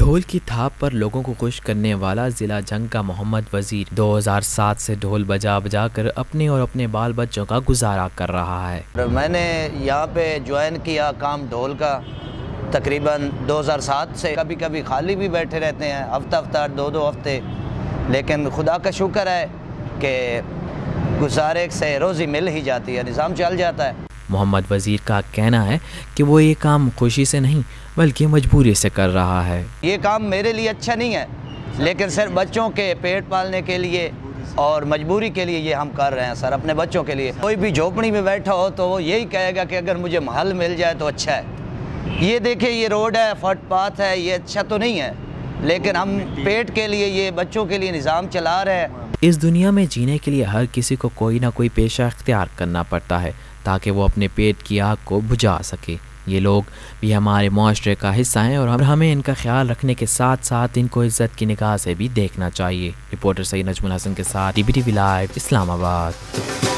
ढोल की थाप पर लोगों को खुश करने वाला ज़िला जंग का मोहम्मद वज़ीर 2007 से ढोल बजा बजा कर अपने और अपने बाल बच्चों का गुजारा कर रहा है। मैंने यहाँ पे ज्वाइन किया काम ढोल का तकरीबन 2007 से। कभी कभी खाली भी बैठे रहते हैं, हफ्ता दो हफ्ते, लेकिन खुदा का शुक्र है कि गुजारे से रोज़ी मिल ही जाती है, निज़ाम चल जाता है। मोहम्मद वज़ीर का कहना है कि वो ये काम खुशी से नहीं बल्कि मजबूरी से कर रहा है। ये काम मेरे लिए अच्छा नहीं है, लेकिन सिर्फ बच्चों के पेट पालने के लिए और मजबूरी के लिए ये हम कर रहे हैं सर, अपने बच्चों के लिए। कोई भी झोपड़ी में बैठा हो तो वो यही कहेगा कि अगर मुझे महल मिल जाए तो अच्छा है। ये देखिए, ये रोड है, फुटपाथ है, ये अच्छा तो नहीं है, लेकिन हम पेट के लिए, ये बच्चों के लिए निज़ाम चला रहे हैं। इस दुनिया में जीने के लिए हर किसी को कोई ना कोई पेशा इख्तियार करना पड़ता है ताकि वो अपने पेट की आग को बुझा सके। ये लोग भी हमारे मुआशरे का हिस्सा हैं और हमें इनका ख्याल रखने के साथ साथ इनको इज्जत की निगाह से भी देखना चाहिए। रिपोर्टर सईद नजमुल हसन के साथ DBTV लाइव, इस्लामाबाद।